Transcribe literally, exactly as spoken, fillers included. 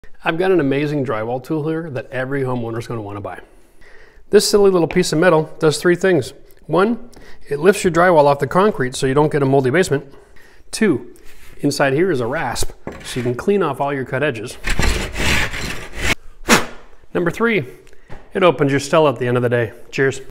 I've got an amazing drywall tool here that every homeowner is going to want to buy. This silly little piece of metal does three things. One, it lifts your drywall off the concrete so you don't get a moldy basement. Two, inside here is a rasp so you can clean off all your cut edges. Number three, it opens your Stella at the end of the day. Cheers.